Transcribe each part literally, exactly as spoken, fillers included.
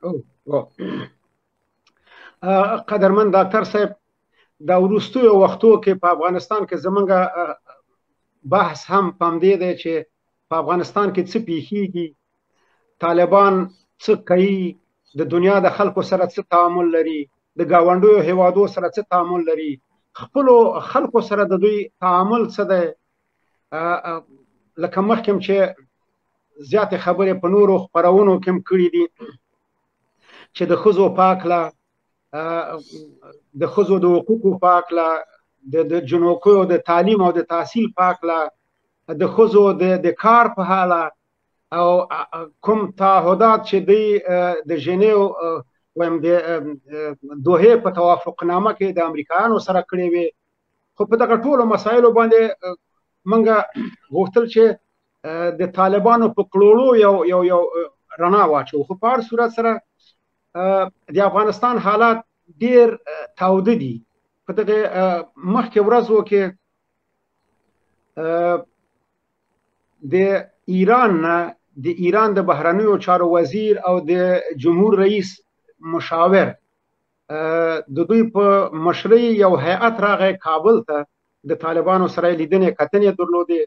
قدرمن ډاکټر صاحب، دا وروستیو وختو کې په افغانستان کې زمونږ بحث هم پام دی دی چې په افغانستان کې څه پیښیږي، طالبان څه کوي، د دنیا د خلکو سره څه تعامل لري، د ګاونډیو هیوادو سره څه تعامل لري، خپلو خلکو سره د دوی تعامل څه دی. لکه مخکې چې زیاتې خبرې په نورو خپرونو کې هم کړي دي چې د ښځو په هکله، د ښځو د حقوقو په هکله، د جنوکیو د تعلیم او د تحصیل په هکله، د ښځو د کار په اړه، او کوم تعهدات چې دوی د ژنیو وایم د دوحې په توافقنامه کې د امریکایانو سره کړې وې. خو په دغه ټولو مسایلو باندې موږ غوښتل چې د طالبانو په کړوړو یو یو یو رڼا واچو. خو په هر صورت سره د افغانستان حالات ډیر تاوده دي. په دغه مخکې ورځو کې د ایران نه د ایران د بهرنیو چارو وزیر او د جمهور رئیس مشاور د دوی په مشرۍ یو هیئت راغی کابل ته، د طالبانو سره لیدنې کتنې درلودې.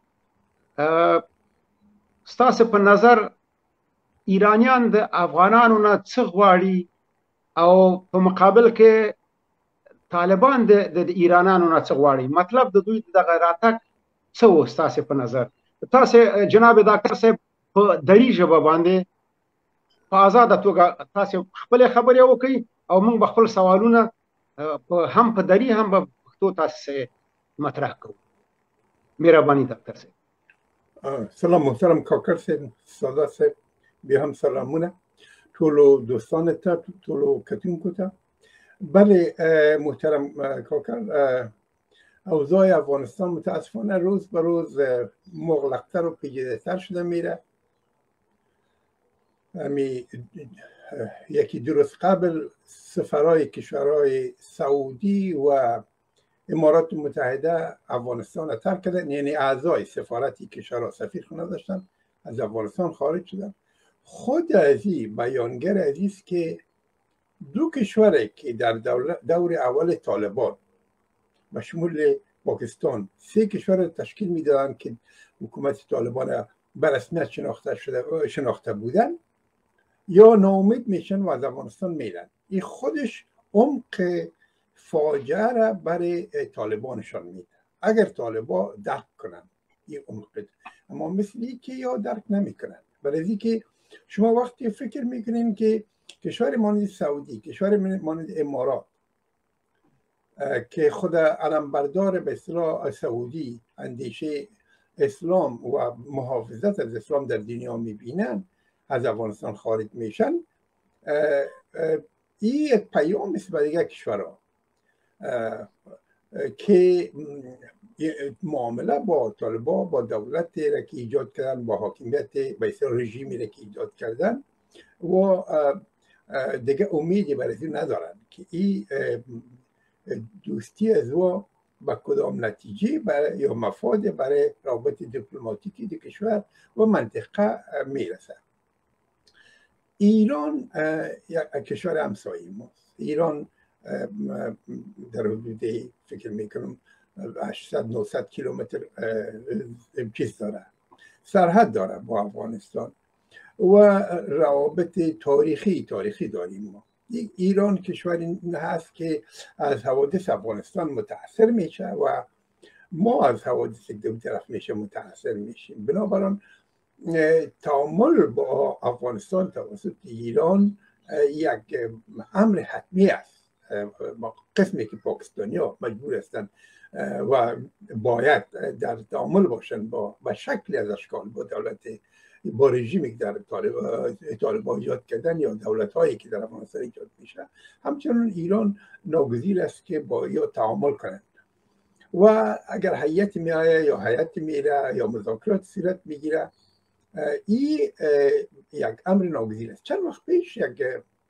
ستاسو په نظر ایرانیان د افغانانو نه څه غواړي او په مقابل کې طالبان د ایرانیانو نه څه غواړي؟ مطلب د دوی دغه راتګ څه و ستاسو په نظر؟ تاسو جناب ډاکټر صاحب په دري ژبه باندې په آزاده توګه تاسو خپل خبرې وکړئ او موږ به خپل سوالونه هم په دري هم په پښتو تاسو مطرح کوو. مهرباني ډاکټر صاحب. سلام محترم کاکر صاحب، سادات صاحب، بیا هم سلامونه ټولو دوستانو ته، ټولو کتونکو ته. بله محترم کاکر، اوضاع افغانستان متاسفانه روز به روز مغلقتر و پیچیده‌تر شده میره. امی یکی دو روز قبل سفرهای کشورهای سعودی و امارات متحده افغانستان را ترک کردن، یعنی اعضای سفارتی کشورها سفیرخانه داشتن از افغانستان خارج شدن. خود از این بیانگر عزیز که دو کشوری که در دور اول طالبان مشمول پاکستان سه کشور تشکیل میدادن که حکومت طالبان به رسمیت شناخته شده شناخته بودن، یا ناامید میشن و از افغانستان میرن. این خودش عمق فاجعه را برای طالبانشان میده اگر طالبان درک کنن این عمق. اما مثلی که یا درک نمیکنن. برای که شما وقتی فکر میکنین که کشور مانند سعودی، کشور مانند امارات که خود علمبردار به اصطلاح سعودی اندیشه اسلام و محافظت از اسلام در دنیا میبینن، از افغانستان خارج میشن، این یک پیام است برای دیگر کشورها که معامله با طالبان، با دولت را که ایجاد کردن، با حاکمیت به اصطلاح رژیمی را که ایجاد کردن و دیگه امیدی برای این ندارن که این دوستی از او به کدام نتیجه برای یا مفاد برای رابط دیپلماتیکی دو کشور و منطقه میرسه. ایران یک کشور همسایه ماست. ایران در حدود فکر میکنم هشتصد نهصد کیلومتر چیز داره، سرحد داره با افغانستان و روابط تاریخی تاریخی داریم ما. ایران کشوری هست که از حوادث افغانستان متاثر میشه و ما از حوادث دو طرف میشه متاثر میشیم. بنابراین تعامل با افغانستان توسط ایران یک امر حتمی است. قسمی که پاکستانی‌ها مجبور هستند و باید در تعامل باشند با و شکلی از اشکال با دولت، با رژیمی که در طالبان ایجاد کردن یا دولت‌هایی که در افغانستان ایجاد میشه، همچنان ایران ناگزیر است که با یا تعامل کنند و اگر هیئت میآید یا هیئت میره یا مذاکرات صورت میگیره، این یک امر ناگزیر است. چند وقت پیش یک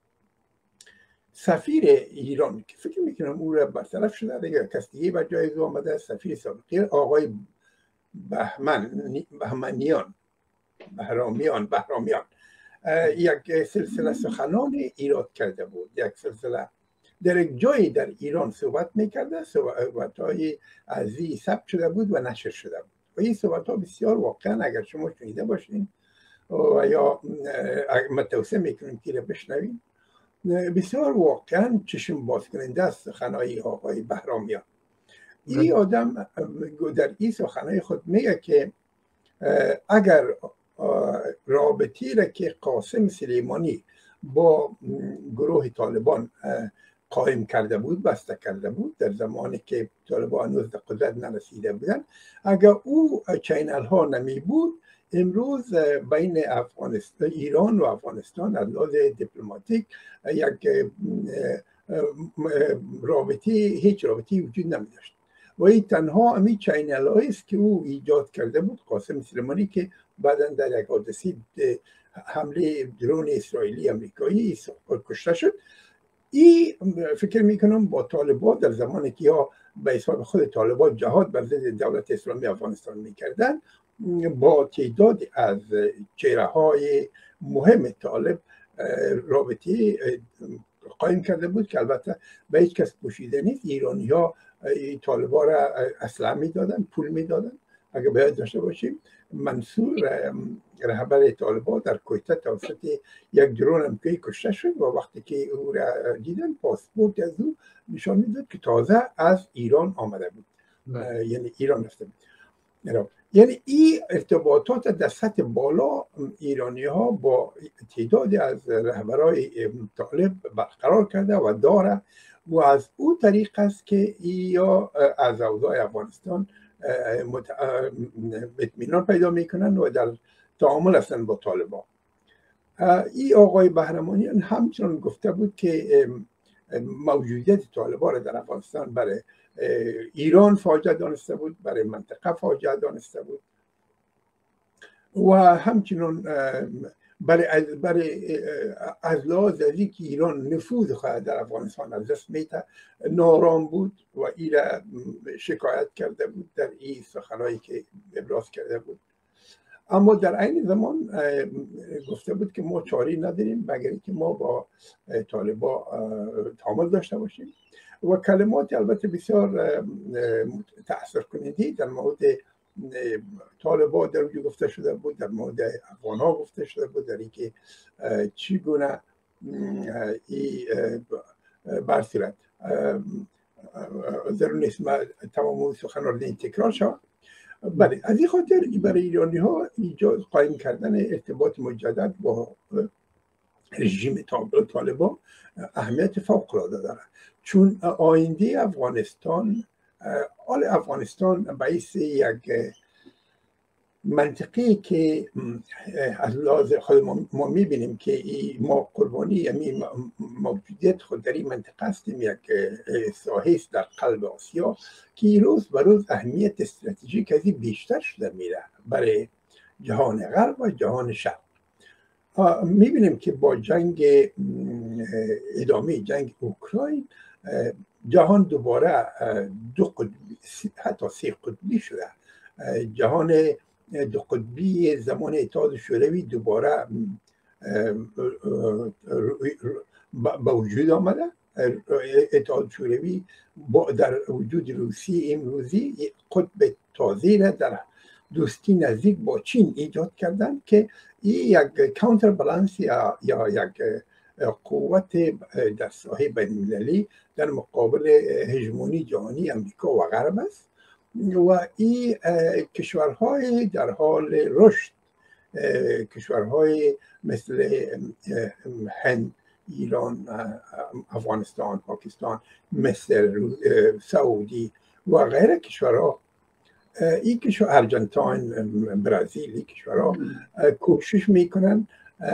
سفیر ایران که فکر میکنم او را برطرف شده دیگه، کس دیگه به جای او آمده، سفیر سابقی آقای بهمن بهمنیان بهرامیان بهرامیان یک سلسله سخنان ایراد کرده بود، یک سلسله در یک جایی در ایران صحبت میکرده، صحبت های ازی ثبت شده بود و نشر شده بود و این صحبت ها بسیار واقعا اگر شما شنیده باشین و یا متوسعه میکنیم که بشنویم، بسیار واقعا چشم باز کننده است سخنهای آقای بهرامیان. این آدم در این سخنهای خود میگه که اگر رابطی را که قاسم سلیمانی با گروه طالبان قائم کرده بود، بسته کرده بود در زمانی که طالبان هنوز به قدرت نرسیده بودن، اگر او چینل ها نمی بود، امروز بین افغانستان ایران و افغانستان از لحاظ دیپلماتیک یک رابطه هیچ رابطی وجود نمی داشت و این تنها امی چینل هایی است که او ایجاد کرده بود، قاسم سلیمانی، که بعدا در یک حادثه حمله درون اسرائیلی امریکایی کشته شد. این فکر میکنم با طالبان در زمانی که ها به حساب خود طالبان جهاد بر ضد دولت اسلامی افغانستان میکردن، با تعداد از چهره های مهم طالب رابطه قایم کرده بود که البته به هیچ کس پوشیده نیست. ایرانی ها طالبان را اسلحه میدادن، پول میدادن. اگر باید داشته باشیم، منصور رهبر طالبان در کویته توسط یک درون امریکایی کشته شد و وقتی که او را دیدن، پاسپورت از او نشان میداد که تازه از ایران آمده بود، یعنی ایران رفته بود. یعنی این ارتباطات در سطح بالا ایرانی ها با تعدادی از رهبرای طالب برقرار کرده و داره و از او طریق است که یا از اوضاع افغانستان اطمینان پیدا میکنن و در تعامل هستن با طالبان. این آقای بهرامانیان همچنان گفته بود که موجودیت طالبان را در افغانستان برای ایران فاجعه دانسته بود، برای منطقه فاجعه دانسته بود و همچنان برای برای از لحاظ از اینکه ایران نفوذ خواهد در افغانستان از دست میده نارام بود و این را شکایت کرده بود در این سخنایی که ابراز کرده بود. اما در عین زمان گفته بود که ما چاری نداریم مگر اینکه ما با طالبان تعامل داشته باشیم و کلمات البته بسیار تأثیر کننده در مورد طالبان در وجود گفته شده بود، در مورد افغان ها گفته شده بود، در اینکه چگونه این برصورت ضرور نیست تمام سخنان این تکرار شود. بله، از این خاطر برای ایرانی ها ایجاد قایم کردن ارتباط مجدد با رژیم طالبان اهمیت فوق العاده داره، چون آینده افغانستان آل افغانستان باعث یک منطقی که از لحاظ خود ما میبینیم که ما قربانی همین موجودیت خود در این منطقه هستیم، یک ساحه است در قلب آسیا که روز به روز اهمیت استراتژیک از این بیشتر شده میره برای جهان غرب و جهان شرق. میبینیم که با جنگ ادامه جنگ اوکراین جهان دوباره دو قطبی حتی سه قطبی شده. جهان دو قطبی زمان اتحاد شوروی دوباره به وجود آمده. اتحاد شوروی در وجود روسیه امروزی قطب تازه را در دوستی نزدیک با چین ایجاد کردن که این یک کانتر بالانس یا یا یک قوت در ساحه بین‌المللی در مقابل هژمونی جهانی امریکا و غرب است و این کشورهای در حال رشد، کشورهای مثل هند، ایران، افغانستان، پاکستان، مصر، سعودی و غیره کشورها، این کشور ارژانتین، برزیل، این کشورها کوشش میکنن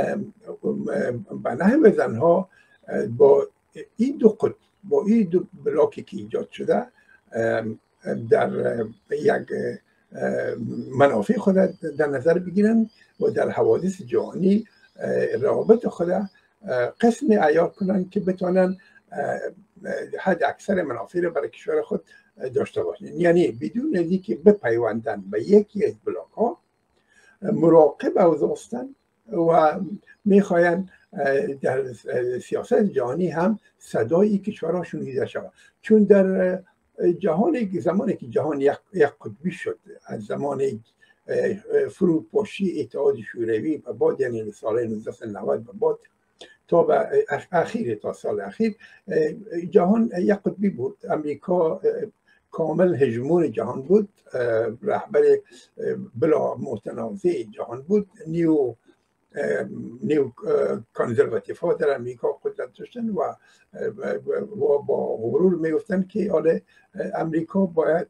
به نحو زنها با این دو قطب، با این دو بلاکی که ایجاد شده در یک منافع خود در نظر بگیرن و در حوادث جهانی روابط خود قسم عیار کنن که بتونن حد اکثر منافع را برای کشور خود داشته باشن، یعنی بدون اینکه بپیوندن به یکی از بلاک ها، مراقب اوضاع هستن و میخواین در سیاست جهانی هم صدای کشورها شنیده شود، چون در جهان زمانی که جهان یک قطبی شد، از زمان فروپاشی اتحاد شوروی و بعد یعنی سال نوزده نود و بعد تا به اخیر تا سال اخیر جهان یک قطبی بود. امریکا کامل هژمون جهان بود، رهبر بلا متنازع جهان بود. نیو نیو کانزرواتیف ها در امریکا قدرت داشتن و با غرور میگفتن که آره امریکا باید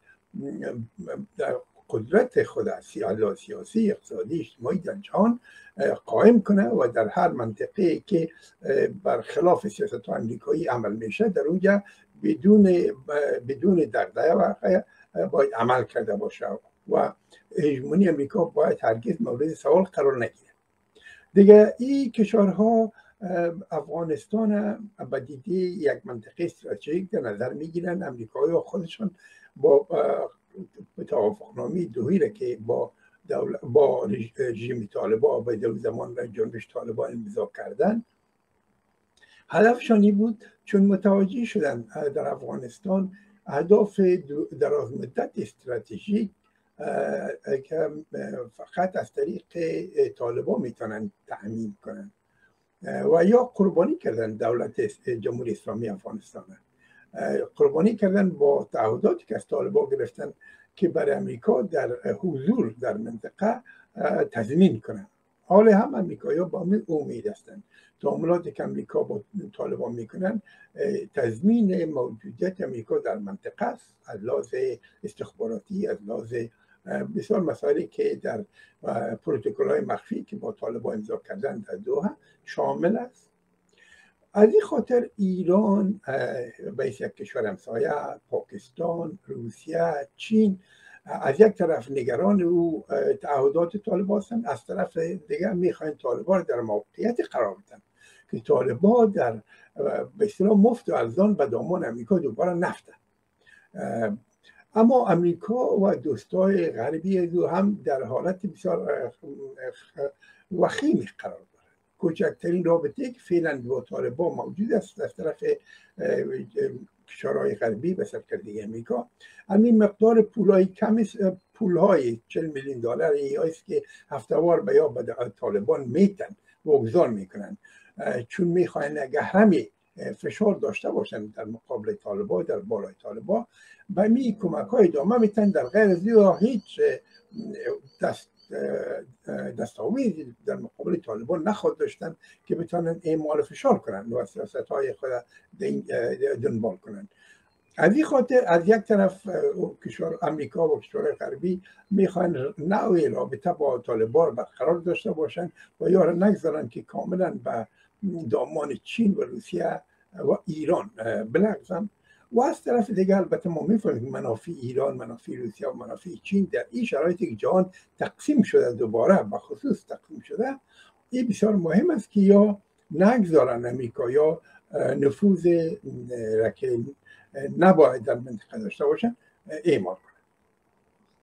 قدرت خود سیاسی، اقتصادی، اجتماعی در جهان قائم کنه و در هر منطقه که برخلاف سیاست امریکایی عمل میشه در اونجا بدون بدون دغدغه و باید عمل کرده باشه و هژمونی امریکا باید هرگز مورد سوال قرار نگیره. دیگه این کشورها افغانستان به دیده یک منطقه استراتژیک در نظر میگیرن. امریکایی خودشون با توافقنامه دوحی که با دولت با رژیم طالبان به دو زمان را جنبش طالبان امضا کردن، هدفشانی بود چون متوجه شدن در افغانستان اهداف دراز مدت استراتژیک که فقط از طریق طالبان میتونن تأمین کنن و یا قربانی کردن دولت جمهوری اسلامی افغانستان، قربانی کردن با تعهداتی که از طالبان گرفتن که برای امریکا در حضور در منطقه تضمین کنن. حال هم امریکایی‌ها با امید هستند تعاملاتی که امریکا با طالبان میکنن تضمین موجودیت امریکا در منطقه است، از لحاظ استخباراتی، از لحاظ بسیار مسائلی که در پروتکل‌های مخفی که با طالبان امضا کردن در دوحه شامل است. از این خاطر ایران به یک کشور همسایه، پاکستان، روسیه، چین از یک طرف نگران او تعهدات طالبان هستند، از طرف دیگر میخواین طالبان در موقعیت قرار بدن که طالبان در به اصطلاح مفت و ارزان به دامان امریکا دوباره نفتن. اما امریکا و دوستای غربی او هم در حالت بسیار وخیمی قرار دارند. کوچکترین رابطه که فعلا با طالبان موجود است از طرف کشورهای غربی به سرکردگی امریکا همین مقدار پولهای کمی، پولهای چهل میلیون دلاری است که هفتهوار به یا به طالبان میتن واگذار میکنن، چون میخواین اگه همه فشار داشته باشن در مقابل طالبان، در بالای طالبان، به می کمک های ادامه میتن. در غیر از هیچ دست دستاویزی در مقابل طالبان نخواهد داشتن که بتونن اعمال فشار کنن و سیاست های خود دنبال کنن. از این خاطر از یک طرف کشور امریکا و کشورهای غربی میخوان نوعی رابطه با طالبان برقرار داشته باشن و یا نگذارن که کاملا به دامان چین و روسیه و ایران بلغزن. و از طرف دیگه البته ما میفهمیم منافع ایران، منافع روسیه و منافع چین در این شرایطی که جهان تقسیم شده، دوباره به خصوص تقسیم شده، این بسیار مهم است که یا نگذارن امریکا یا نفوذ را که نباید در منطقه داشته باشن اعمال کنن.